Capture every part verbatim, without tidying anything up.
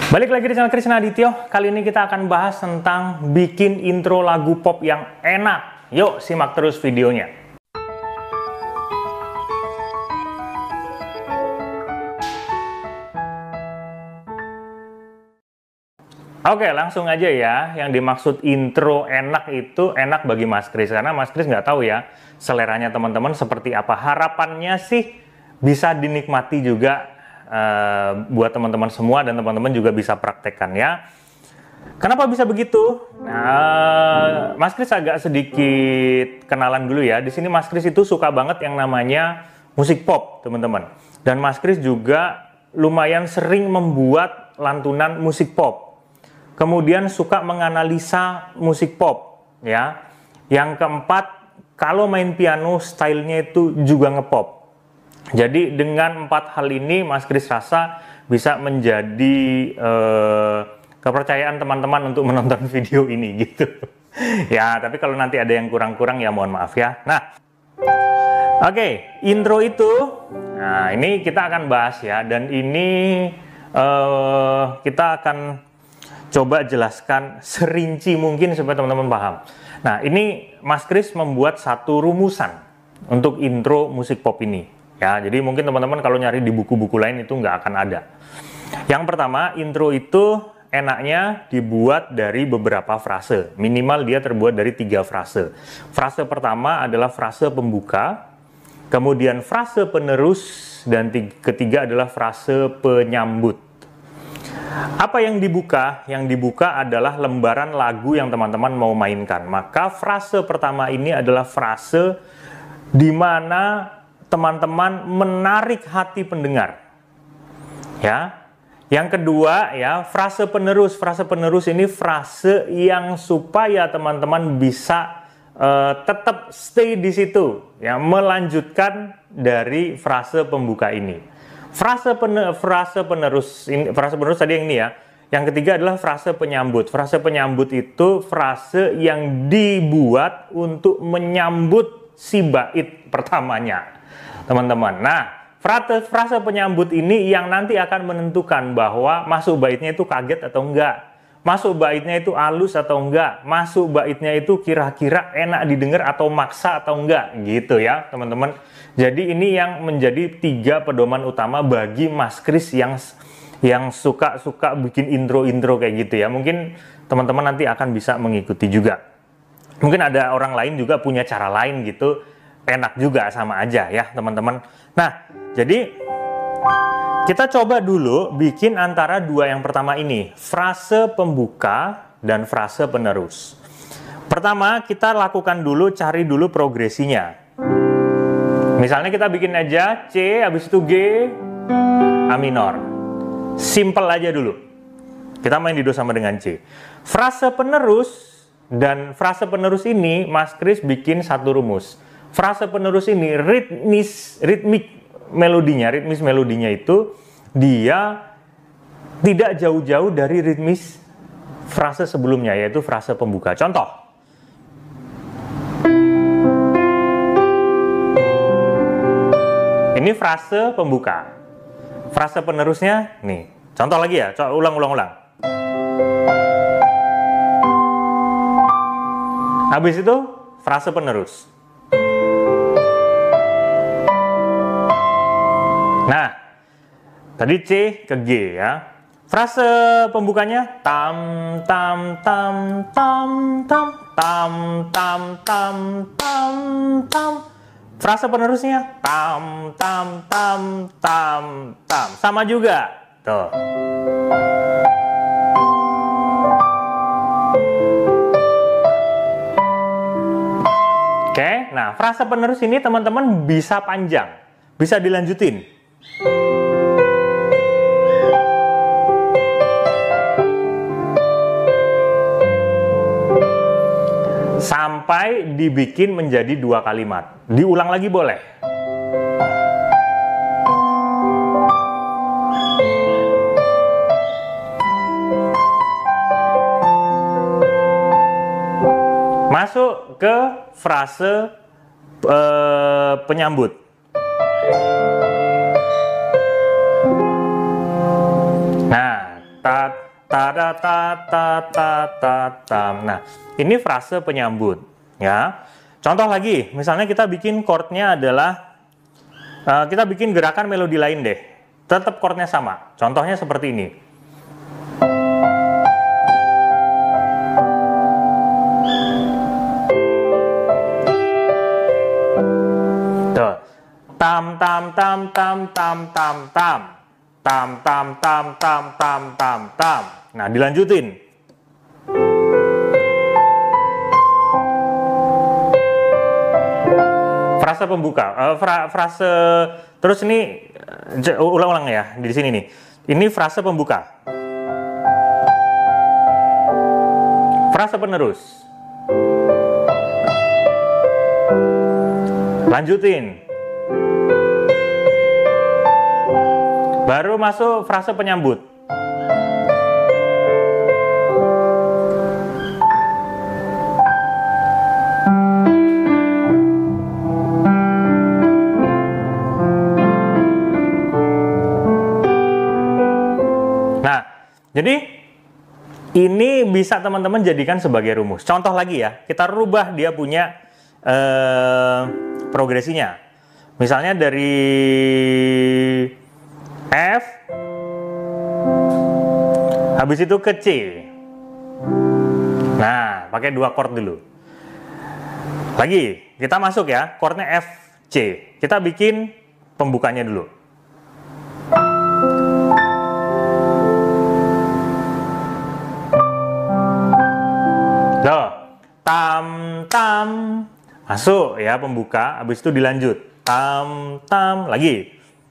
Balik lagi di channel Krisna Adityo. Kali ini kita akan bahas tentang bikin intro lagu pop yang enak. Yuk simak terus videonya. Oke, langsung aja ya. Yang dimaksud intro enak itu enak bagi Mas Kris, karena Mas Kris nggak tahu ya seleranya teman-teman seperti apa. Harapannya sih bisa dinikmati juga Uh, buat teman-teman semua, dan teman-teman juga bisa praktekkan ya. Kenapa bisa begitu? Nah, Mas Kris agak sedikit kenalan dulu ya. Di sini Mas Kris itu suka banget yang namanya musik pop, teman-teman. Dan Mas Kris juga lumayan sering membuat lantunan musik pop. Kemudian suka menganalisa musik pop ya. Yang keempat, kalau main piano stylenya itu juga ngepop. Jadi dengan empat hal ini Mas Kris rasa bisa menjadi eh, kepercayaan teman-teman untuk menonton video ini gitu. Ya, tapi kalau nanti ada yang kurang-kurang ya mohon maaf ya. Nah, oke, okay, intro itu, nah ini kita akan bahas ya, dan ini eh, kita akan coba jelaskan serinci mungkin supaya teman-teman paham. Nah, ini Mas Kris membuat satu rumusan untuk intro musik pop ini. Ya, jadi mungkin teman-teman kalau nyari di buku-buku lain itu nggak akan ada. Yang pertama, intro itu enaknya dibuat dari beberapa frase. Minimal dia terbuat dari tiga frase. Frase pertama adalah frase pembuka, kemudian frase penerus, dan ketiga adalah frase penyambut. Apa yang dibuka? Yang dibuka adalah lembaran lagu yang teman-teman mau mainkan. Maka frase pertama ini adalah frase di mana teman-teman menarik hati pendengar. Ya. Yang kedua ya, frase penerus. Frase penerus ini frase yang supaya teman-teman bisa uh, tetap stay di situ, ya, melanjutkan dari frase pembuka ini. Frase pener, frase penerus ini, frase penerus tadi yang ini ya. Yang ketiga adalah frase penyambut. Frase penyambut itu frase yang dibuat untuk menyambut si bait pertamanya, teman-teman. Nah, frase, frase penyambut ini yang nanti akan menentukan bahwa masuk baitnya itu kaget atau enggak, masuk baitnya itu halus atau enggak, masuk baitnya itu kira-kira enak didengar atau maksa atau enggak, gitu ya teman-teman. Jadi ini yang menjadi tiga pedoman utama bagi Mas Kris yang yang suka-suka bikin intro-intro kayak gitu ya. Mungkin teman-teman nanti akan bisa mengikuti juga. Mungkin ada orang lain juga punya cara lain gitu, enak juga, sama aja ya teman-teman. Nah, jadi kita coba dulu bikin antara dua yang pertama ini, frase pembuka dan frase penerus. Pertama kita lakukan dulu, cari dulu progresinya. Misalnya kita bikin aja C, habis itu G, A minor. Simple aja dulu. Kita main di do sama dengan C. Frase penerus dan frase penerus ini Mas Kris bikin satu rumus. Frase penerus ini ritmis, ritmik melodinya, ritmis melodinya itu dia tidak jauh-jauh dari ritmis frase sebelumnya, yaitu frase pembuka. Contoh. Ini frase pembuka. Frase penerusnya nih. Contoh lagi ya, coba ulang-ulang-ulang. Habis itu frase penerus. Nah, tadi C ke G ya. Frase pembukanya tam tam tam tam tam tam tam tam tam tam. Frase penerusnya tam tam tam tam tam. Sama juga. Tuh. Oke, nah frase penerus ini teman-teman bisa panjang, bisa dilanjutin. Sampai dibikin menjadi dua kalimat. Diulang lagi boleh. Masuk ke frase uh, penyambut. ta ta ta ta ta ta ta tam. Nah, ini frase penyambut ya. Contoh lagi, misalnya kita bikin chordnya adalah uh, kita bikin gerakan melodi lain deh. Tetap chordnya sama. Contohnya seperti ini. Tuh. Tam tam tam tam tam tam tam. Tam tam tam tam tam tam tam. Nah, dilanjutin. Frase pembuka, uh, fra, frase terus ini ulang-ulang ya di sini nih. Ini frase pembuka. Frase penerus. Lanjutin. Baru masuk frase penyambut. Jadi ini bisa teman-teman jadikan sebagai rumus. Contoh lagi ya, kita rubah dia punya eh, progresinya. Misalnya dari F, habis itu ke C. Nah, pakai dua chord dulu. Lagi, kita masuk ya, chordnya F, C. Kita bikin pembukanya dulu. Loh, tam tam masuk ya pembuka, habis itu dilanjut tam tam lagi.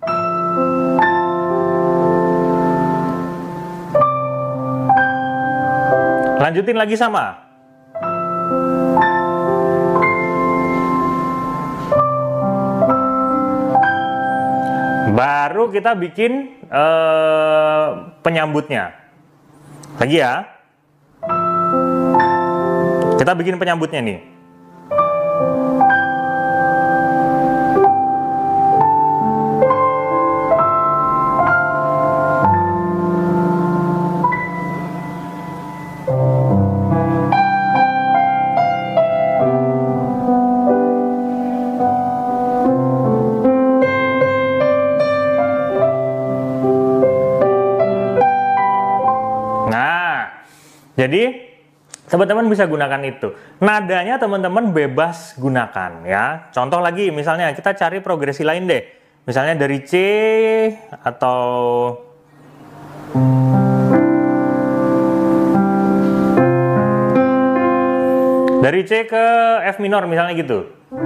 Lanjutin lagi sama. Baru kita bikin eh, penyambutnya. Lagi ya. Kita bikin penyambutnya nih. Nah, jadi teman-teman bisa gunakan itu. Nadanya teman-teman bebas gunakan ya. Contoh lagi, misalnya kita cari progresi lain deh. Misalnya dari C atau dari C ke F minor misalnya gitu.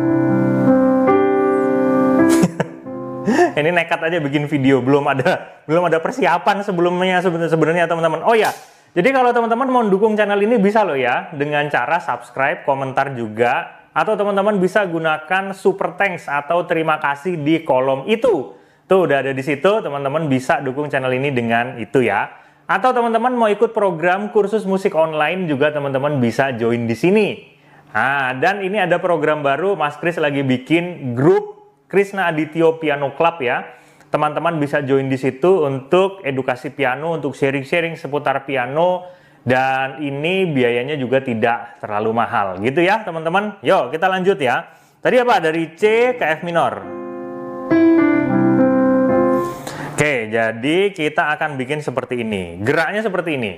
Ini nekat aja bikin video, belum ada belum ada persiapan sebelumnya sebenarnya teman-teman. Oh ya. Jadi kalau teman-teman mau dukung channel ini bisa loh ya, dengan cara subscribe, komentar juga, atau teman-teman bisa gunakan super thanks atau terima kasih di kolom itu. Tuh udah ada di situ, teman-teman bisa dukung channel ini dengan itu ya. Atau teman-teman mau ikut program kursus musik online juga teman-teman bisa join di sini. Nah, dan ini ada program baru, Mas Kris lagi bikin grup Krisna Adityo Piano Club ya. Teman-teman bisa join di situ untuk edukasi piano, untuk sharing-sharing seputar piano, dan ini biayanya juga tidak terlalu mahal gitu ya teman-teman. Yuk kita lanjut ya. Tadi apa? Dari C ke F minor. Oke, jadi kita akan bikin seperti ini. Geraknya seperti ini.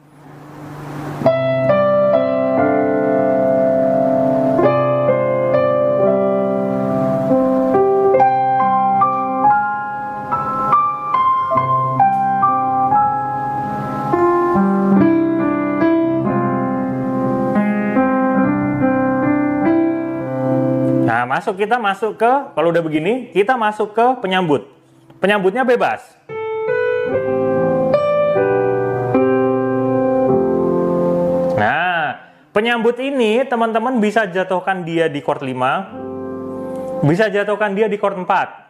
Masuk kita masuk ke, kalau udah begini, kita masuk ke penyambut. Penyambutnya bebas. Nah, penyambut ini teman-teman bisa jatuhkan dia di chord lima, bisa jatuhkan dia di chord empat.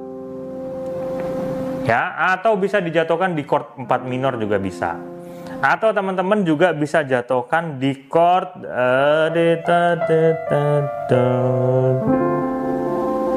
Ya, atau bisa dijatuhkan di chord empat minor juga bisa. Atau teman-teman juga bisa jatuhkan di chord uh,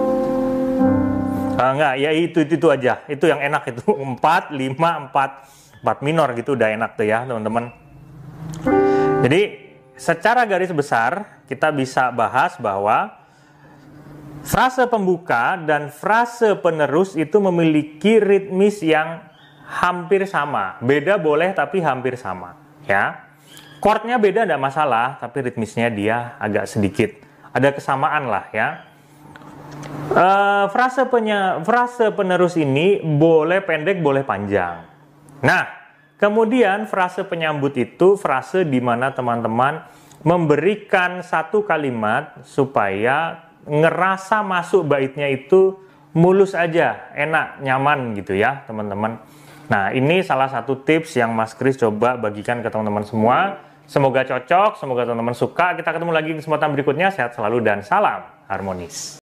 uh, enggak, ya itu, itu itu aja. Itu yang enak itu. empat, lima, empat. empat minor gitu udah enak tuh ya teman-teman. Jadi secara garis besar kita bisa bahas bahwa frase pembuka dan frase penerus itu memiliki ritmis yang hampir sama. Beda boleh tapi hampir sama ya. Chordnya beda tidak masalah, tapi ritmisnya dia agak sedikit ada kesamaan lah ya. Uh, frase penya, frase penerus ini boleh pendek boleh panjang. Nah, kemudian frase penyambut itu frase di mana teman-teman memberikan satu kalimat supaya ngerasa masuk baitnya itu mulus aja, enak, nyaman gitu ya teman-teman. Nah, ini salah satu tips yang Mas Kris coba bagikan ke teman-teman semua. Semoga cocok, semoga teman-teman suka. Kita ketemu lagi di kesempatan berikutnya. Sehat selalu dan salam harmonis.